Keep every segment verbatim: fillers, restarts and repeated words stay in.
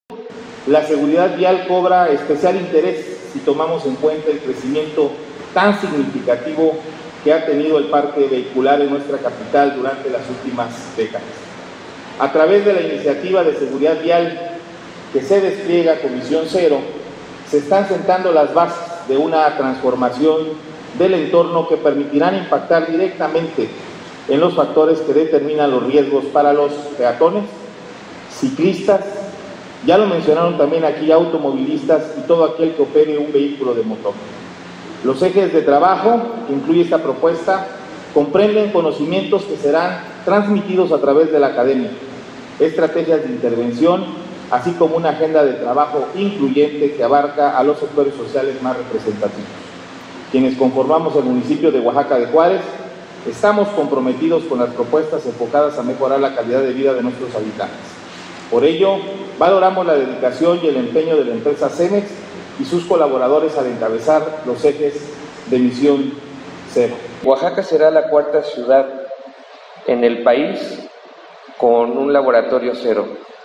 La seguridad vial cobra especial interés si tomamos en cuenta el crecimiento tan significativo que ha tenido el parque vehicular en nuestra capital durante las últimas décadas. A través de la iniciativa de seguridad vial que se despliega con Visión Cero, se están sentando las bases de una transformación del entorno que permitirán impactar directamente en los factores que determinan los riesgos para los peatones, ciclistas, ya lo mencionaron también aquí, automovilistas y todo aquel que opere un vehículo de motor. Los ejes de trabajo que incluye esta propuesta comprenden conocimientos que serán transmitidos a través de la academia, estrategias de intervención, así como una agenda de trabajo incluyente que abarca a los sectores sociales más representativos. Quienes conformamos el municipio de Oaxaca de Juárez, estamos comprometidos con las propuestas enfocadas a mejorar la calidad de vida de nuestros habitantes. Por ello, valoramos la dedicación y el empeño de la empresa Cemex y sus colaboradores al encabezar los ejes de Visión Cero. Oaxaca será la cuarta ciudad en el país con un laboratorio cero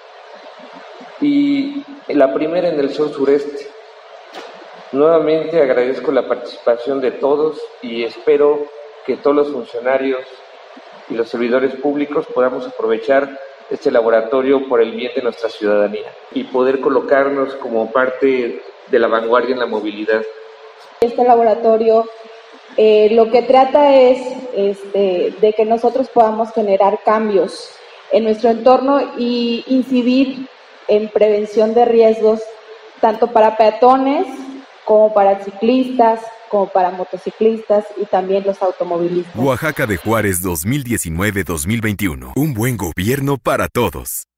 y la primera en el sur sureste. Nuevamente agradezco la participación de todos y espero que todos los funcionarios y los servidores públicos podamos aprovechar este laboratorio por el bien de nuestra ciudadanía y poder colocarnos como parte de la vanguardia en la movilidad. Este laboratorio eh, lo que trata es este, de que nosotros podamos generar cambios en nuestro entorno y incidir en prevención de riesgos tanto para peatones como para ciclistas, como para motociclistas y también los automovilistas. Oaxaca de Juárez dos mil diecinueve a dos mil veintiuno. Un buen gobierno para todos.